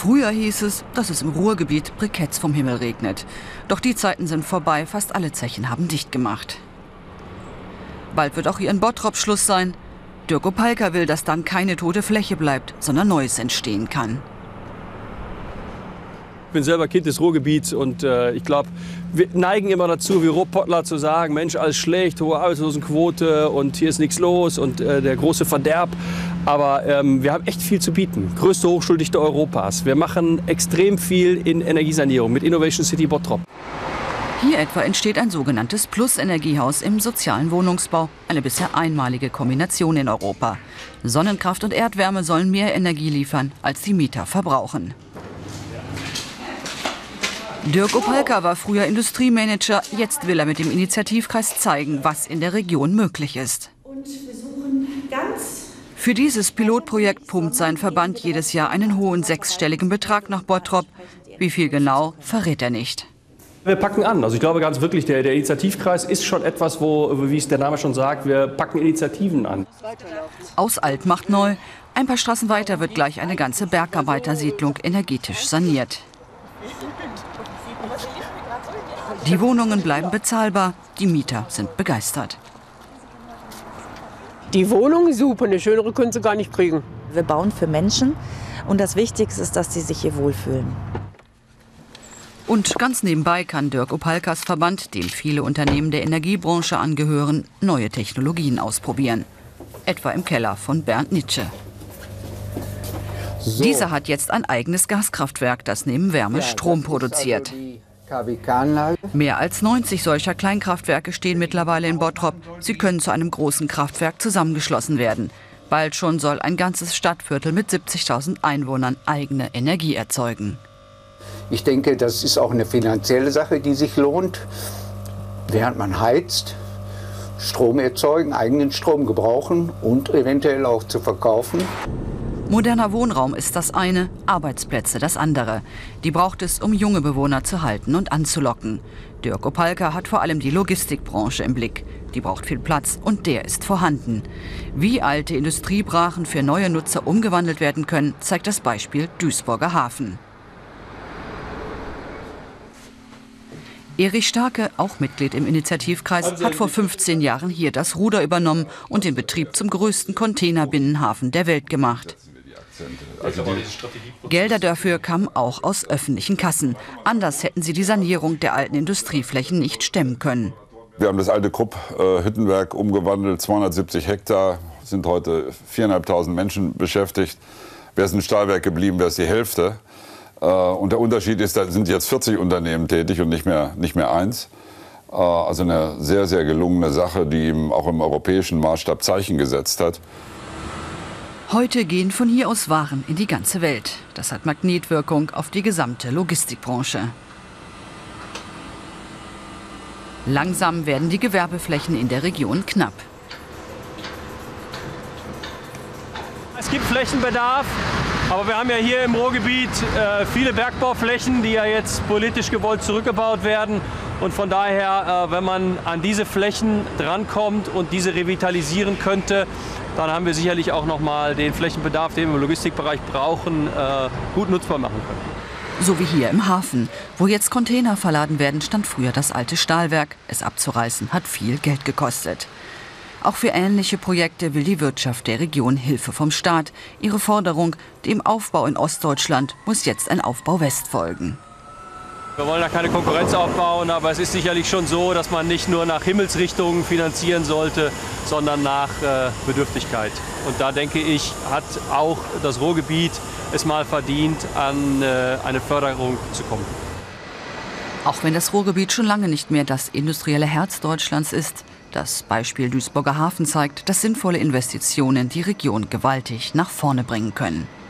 Früher hieß es, dass es im Ruhrgebiet Briketts vom Himmel regnet. Doch die Zeiten sind vorbei, fast alle Zechen haben dicht gemacht. Bald wird auch hier in Bottrop Schluss sein. Dirk Opalka will, dass dann keine tote Fläche bleibt, sondern Neues entstehen kann. Ich bin selber Kind des Ruhrgebiets und ich glaube, wir neigen immer dazu, wie Ruhrpottler zu sagen, Mensch, alles schlecht, hohe Arbeitslosenquote und hier ist nichts los und der große Verderb. Aber wir haben echt viel zu bieten. Größte Hochschuldichte Europas. Wir machen extrem viel in Energiesanierung mit Innovation City Bottrop. Hier etwa entsteht ein sogenanntes Plus-Energiehaus im sozialen Wohnungsbau. Eine bisher einmalige Kombination in Europa. Sonnenkraft und Erdwärme sollen mehr Energie liefern, als die Mieter verbrauchen. Dirk Opalka war früher Industriemanager. Jetzt will er mit dem Initiativkreis zeigen, was in der Region möglich ist. Für dieses Pilotprojekt pumpt sein Verband jedes Jahr einen hohen sechsstelligen Betrag nach Bottrop. Wie viel genau, verrät er nicht. Wir packen an. Also ich glaube ganz wirklich, der Initiativkreis ist schon etwas, wo, wie es der Name schon sagt, wir packen Initiativen an. Aus alt macht neu. Ein paar Straßen weiter wird gleich eine ganze Bergarbeitersiedlung energetisch saniert. Die Wohnungen bleiben bezahlbar, die Mieter sind begeistert. Die Wohnung ist super, eine schönere können sie gar nicht kriegen. Wir bauen für Menschen und das Wichtigste ist, dass sie sich hier wohlfühlen. Und ganz nebenbei kann Dirk Opalkas Verband, dem viele Unternehmen der Energiebranche angehören, neue Technologien ausprobieren. Etwa im Keller von Bernd Nitsche. So. Dieser hat jetzt ein eigenes Gaskraftwerk, das neben Wärme Strom produziert. Mehr als 90 solcher Kleinkraftwerke stehen mittlerweile in Bottrop. Sie können zu einem großen Kraftwerk zusammengeschlossen werden. Bald schon soll ein ganzes Stadtviertel mit 70.000 Einwohnern eigene Energie erzeugen. Ich denke, das ist auch eine finanzielle Sache, die sich lohnt. Während man heizt, Strom erzeugen, eigenen Strom gebrauchen und eventuell auch zu verkaufen. Moderner Wohnraum ist das eine, Arbeitsplätze das andere. Die braucht es, um junge Bewohner zu halten und anzulocken. Dirk Opalka hat vor allem die Logistikbranche im Blick. Die braucht viel Platz und der ist vorhanden. Wie alte Industriebrachen für neue Nutzer umgewandelt werden können, zeigt das Beispiel Duisburger Hafen. Erich Starke, auch Mitglied im Initiativkreis, hat vor 15 Jahren hier das Ruder übernommen und den Betrieb zum größten Containerbinnenhafen der Welt gemacht. Gelder dafür kamen auch aus öffentlichen Kassen. Anders hätten sie die Sanierung der alten Industrieflächen nicht stemmen können. Wir haben das alte Krupp-Hüttenwerk umgewandelt, 270 Hektar, sind heute 4.500 Menschen beschäftigt. Wäre es ein Stahlwerk geblieben, wäre es die Hälfte. Und der Unterschied ist, da sind jetzt 40 Unternehmen tätig und nicht mehr eins. Also eine sehr, sehr gelungene Sache, die auch im europäischen Maßstab Zeichen gesetzt hat. Heute gehen von hier aus Waren in die ganze Welt. Das hat Magnetwirkung auf die gesamte Logistikbranche. Langsam werden die Gewerbeflächen in der Region knapp. Es gibt Flächenbedarf, aber wir haben ja hier im Ruhrgebiet viele Bergbauflächen, die ja jetzt politisch gewollt zurückgebaut werden. Und von daher, wenn man an diese Flächen drankommt und diese revitalisieren könnte, dann haben wir sicherlich auch noch mal den Flächenbedarf, den wir im Logistikbereich brauchen, gut nutzbar machen können. So wie hier im Hafen. Wo jetzt Container verladen werden, stand früher das alte Stahlwerk. Es abzureißen hat viel Geld gekostet. Auch für ähnliche Projekte will die Wirtschaft der Region Hilfe vom Staat. Ihre Forderung, dem Aufbau in Ostdeutschland muss jetzt ein Aufbau West folgen. Wir wollen da keine Konkurrenz aufbauen, aber es ist sicherlich schon so, dass man nicht nur nach Himmelsrichtungen finanzieren sollte, sondern nach Bedürftigkeit. Und da denke ich, hat auch das Ruhrgebiet es mal verdient, an eine Förderung zu kommen. Auch wenn das Ruhrgebiet schon lange nicht mehr das industrielle Herz Deutschlands ist, das Beispiel Duisburger Hafen zeigt, dass sinnvolle Investitionen die Region gewaltig nach vorne bringen können.